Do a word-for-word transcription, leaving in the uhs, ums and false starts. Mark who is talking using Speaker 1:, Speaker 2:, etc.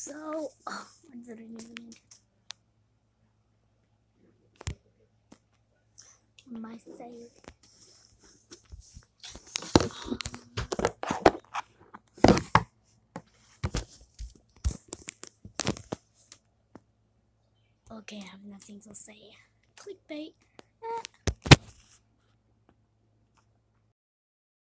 Speaker 1: So, oh, what did I even need? My save. Okay, I have nothing to say. Clickbait.